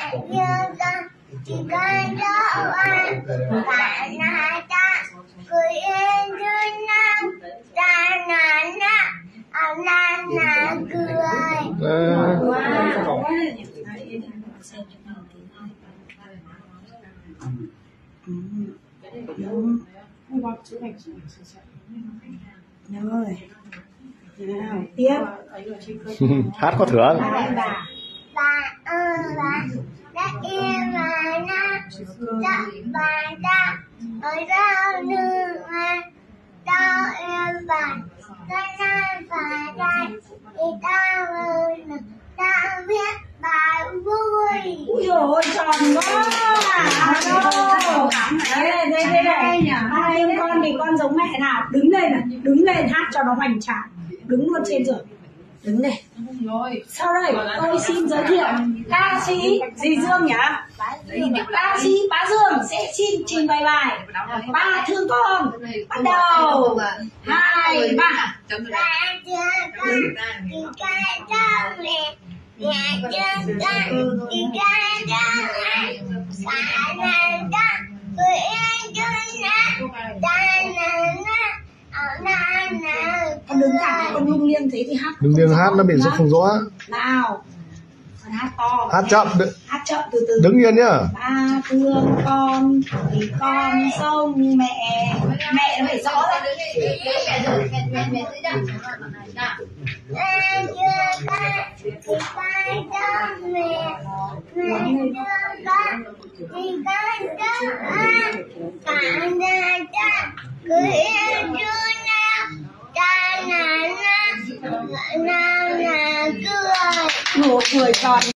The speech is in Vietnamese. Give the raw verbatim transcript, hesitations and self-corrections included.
chưa ta chỉ cần đâu anh bạn là ta cười yên như nam ta là na anh là na cười. Rồi. Nào, tiếp. Hát có thưởng. Bà ơi bà đã yên mà na đã bà ta ở đâu nữa mà tao em bà ta na bà đây thì tao ơi tao biết bài vui. Ui dồi ôi, tròn quá. Đây, đây, đây, đây. Hai em con thì con giống mẹ nào. Đứng lên này, đứng lên hát cho nó hoành tráng. Đứng luôn trên giường. Đứng đây. Sau đây, tôi xin giới thiệu ca sĩ dì Dương nhỉ? Ca sĩ Bá Dương sẽ xin trình bày bài Ba thương con. Bắt đầu. Hai, ba. Ba chưa con thì ca cho mẹ nhà chưa con thì ca cho mẹ cả nhà ta cười yên cho na ta na na ở na na. Con đứng thẳng, con lung liêng thế thì hát. Đừng liêng hát nó bị rất không rõ. Nào. Con hát to. Hát chậm. Hát chậm từ từ. Đứng yên nhá. Ba thương con thì con sông mẹ. Mẹ nó phải rõ ra. Ba chưa con thì ca cho mẹ mẹ chưa con thì ca cho anh cả nhà ta cười yên cho na ta na na na na cười. Một người tròn.